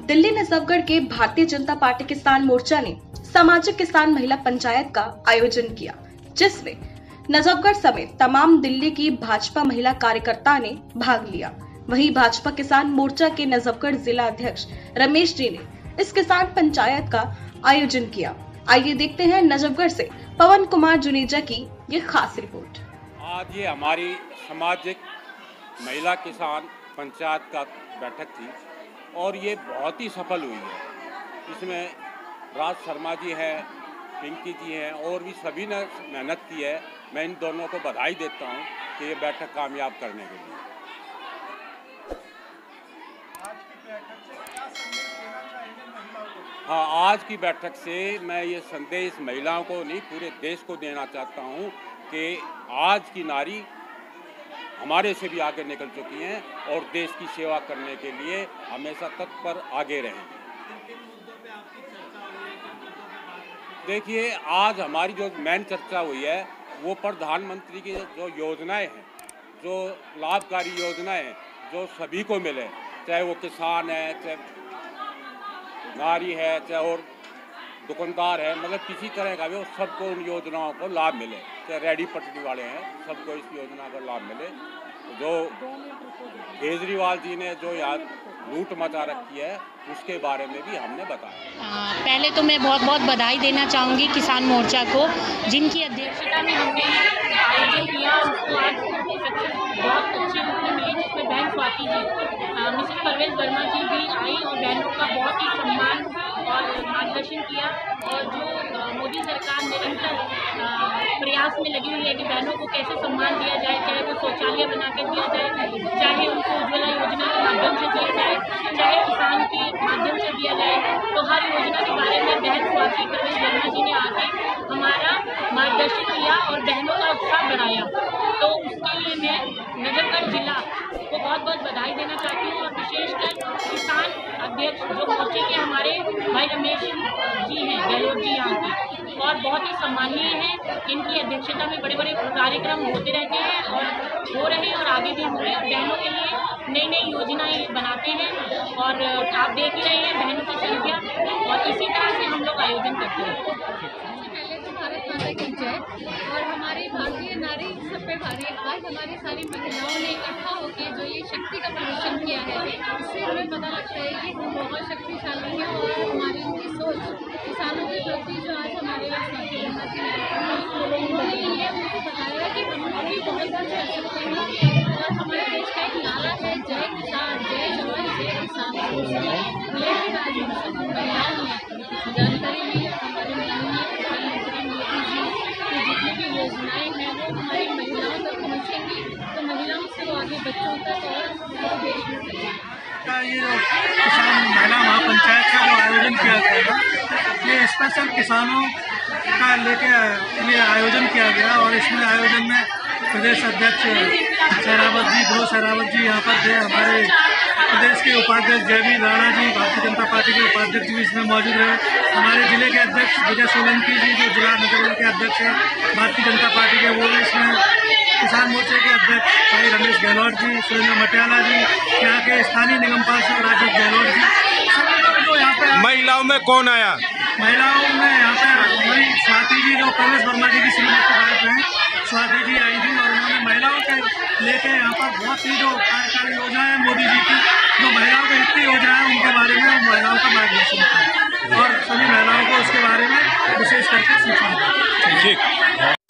दिल्ली नजफगढ़ के भारतीय जनता पार्टी किसान मोर्चा ने सामाजिक किसान महिला पंचायत का आयोजन किया, जिसमें नजफगढ़ समेत तमाम दिल्ली की भाजपा महिला कार्यकर्ता ने भाग लिया। वहीं भाजपा किसान मोर्चा के नजफगढ़ जिला अध्यक्ष रमेश जी ने इस किसान पंचायत का आयोजन किया। आइए देखते हैं नजफगढ़ से पवन कुमार जुनेजा की ये खास रिपोर्ट। आज ये हमारी सामाजिक महिला किसान पंचायत का बैठक थी और ये बहुत ही सफल हुई है। इसमें राज शर्मा जी हैं, पिंकी जी हैं और भी सभी ने मेहनत की है। मैं इन दोनों को बधाई देता हूं कि ये बैठक कामयाब करने के लिए। हाँ, आज की बैठक से मैं ये संदेश महिलाओं को नहीं पूरे देश को देना चाहता हूँ कि आज की नारी हमारे से भी आगे निकल चुकी हैं और देश की सेवा करने के लिए हमेशा तत्पर आगे रहेंगे। देखिए, आज हमारी जो मेन चर्चा हुई है वो प्रधानमंत्री की जो योजनाएं हैं, जो लाभकारी योजनाएं हैं, जो सभी को मिले, चाहे वो किसान है, चाहे नारी है, चाहे और दुकानदार है, मतलब किसी तरह का भी हो, सबको उन योजनाओं को लाभ मिले। चाहे रेडी पटरी वाले हैं, सबको इस योजना का लाभ मिले। जो केजरीवाल जी ने जो यहाँ लूट मचा रखी है उसके बारे में भी हमने बताया। पहले तो मैं बहुत बहुत बधाई देना चाहूँगी किसान मोर्चा को, जिनकी अध्यक्षता में हमने आयोजन किया। उसको आज बहुत अच्छी रूप में मिली, जिसमें बहन स्वाति जी, मिसेस परवेज वर्मा जी भी आई और बहनों का बहुत ही सम्मान और मार्गदर्शन किया। और जो मोदी सरकार निरंतर प्रयास में लगी हुई है कि बहनों को कैसे सम्मान दिया जाए, चाहे वो शौचालय बना के दिया जाए, चाहे उनको उज्ज्वला योजना के माध्यम से दिया जाए, चाहे किसान के माध्यम से दिया जाए, तो हर योजना के बारे में बहन स्वाति परवेज वर्मा जी ने आके हमारा मार्गदर्शन किया और बहनों का उत्साह बढ़ाया। तो उसके लिए मैं नजफगढ़ जिला को बहुत बहुत बधाई देना चाहती हूँ और विशेषकर किसान अध्यक्ष जो मोर्चे के हमारे भाई रमेश जी हैं, गहलोत जी यहाँ के, और बहुत ही सम्मानीय हैं। इनकी अध्यक्षता में बड़े बड़े कार्यक्रम होते रहते हैं और हो रहे हैं और आगे भी होंगे। बहनों के लिए नई नई योजनाएं बनाते हैं और आप देख ही रहे हैं बहनों की संख्या, और इसी तरह से हम लोग आयोजन करते हैं। भारत माता की जय। और हमारी भारतीय नारी सब पे भारी। आज हमारी सारी महिलाओं ने इकट्ठा होकर जो ये शक्ति का प्रदर्शन किया है, इससे हमें पता लगता है कि हम बहुत शक्तिशाली हैं और हमारी उनकी सोच किसानों के प्रति जो आज हमारे उन्होंने उनको बताया कि हम भी बहुत कुछ कर सकते हैं। और हमारे देश का एक नारा है, जय किसान, जय जवान, जय किसान। लेकिन आज महिलाओं ने जानकारी ली, हमारे जितनी भी योजनाएं हैं वो हमारी महिलाओं तक पहुँचेंगी, तो महिलाओं से वो आगे बच्चों तक और देश में ये जो किसान महिला महापंचायत का जो आयोजन किया गया है, ये स्पेशल किसानों का लिए आयोजन किया गया। और इसमें आयोजन में प्रदेश अध्यक्ष सहरावत जी, ध्रुव सहरावत जी यहाँ पर थे। हमारे प्रदेश के उपाध्यक्ष जयवीर राणा जी, भारतीय जनता पार्टी के उपाध्यक्ष भी इसमें मौजूद रहे। हमारे जिले के अध्यक्ष विजय सोलंकी जी, जो जिला नगर के अध्यक्ष हैं भारतीय जनता पार्टी के, वो भी इसमें। किसान मोर्चे के अध्यक्ष भाई रमेश गहलोत जी, सुरेंद्र मटियाला जी, यहाँ के स्थानीय निगम पार्षद राजेश गहलोत जी, सभी लोग जो यहाँ पे। महिलाओं में कौन आया? महिलाओं में यहाँ पे वही स्वाति जी, जो परवेज वर्मा जी की श्रीमती के बात हैं, स्वाति जी आई थी और उन्होंने महिलाओं के लेके यहाँ पर बहुत ही जो कार्यकारी योजना है मोदी जी की, जो महिलाओं के हित की योजना है, उनके बारे में महिलाओं का मार्गदर्शन किया और सभी महिलाओं को उसके बारे में विशेष करके सूचना दी। ठीक।